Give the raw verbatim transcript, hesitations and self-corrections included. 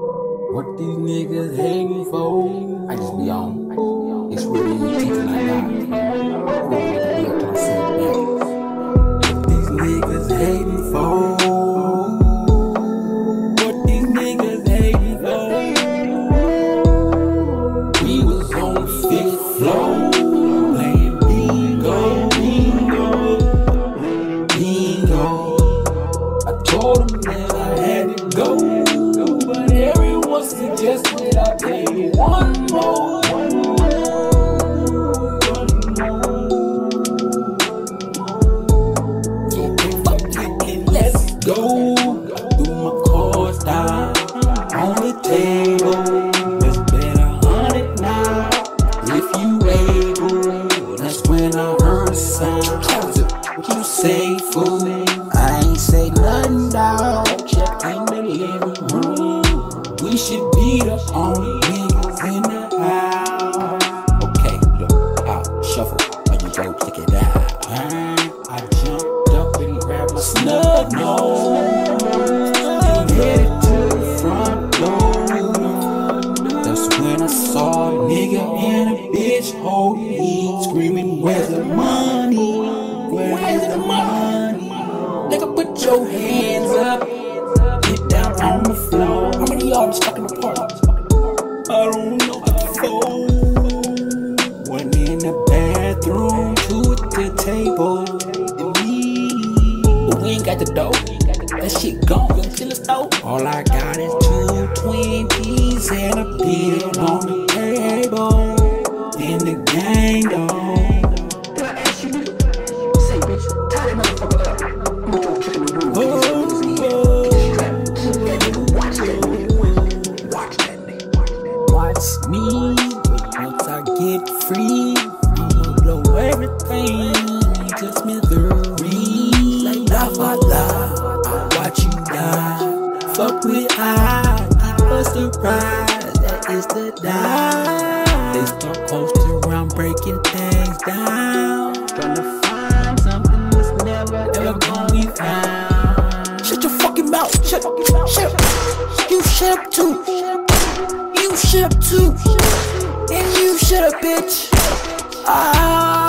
What these niggas hating for? I just be on. It's really teaching like that. What these niggas hating for? What these niggas hating for? We was on the fifth floor, playing bingo, bingo, bingo. I told them that I had to go. Suggested I play one more. Yeah, fuck it and let's go. I threw my cards down on the table. Let's bet a hundred now. If you able, that's when I heard a sound. What you say, fool? I ain't say nothing down. Check in the living room. We should be the only niggas in the house. Okay, look, out, shuffle, when you go pick it out. I jumped up and grabbed my snub nose and headed to the front door. That's when I saw a nigga and a bitch holding me, screaming, "Where's the money? Where's the money?" Nigga, put your hands up. Get down on the floor. How many of y'all was stuck in the park? I don't know what the phone. One in the bathroom, two at the table, and me. But we ain't got the dough. That shit gone. You still a stove. All I got is two twenties and a bill on the table. In the gang though. Did I ask you, nigga? Say, bitch, tie that motherfucker up. I'm gonna throw a kick in the room. Oh. Watch me, but once I get free, I'ma blow everything to smithereens. Like la la, I watch you die. Fuck with I, keep us surprised. That is the die. They start posting around breaking things down, trying to find something that's never ever gonna be found. Shut your fucking mouth. Shut, shut. You shut up too. You shut up too, and you shut up, bitch. Ah.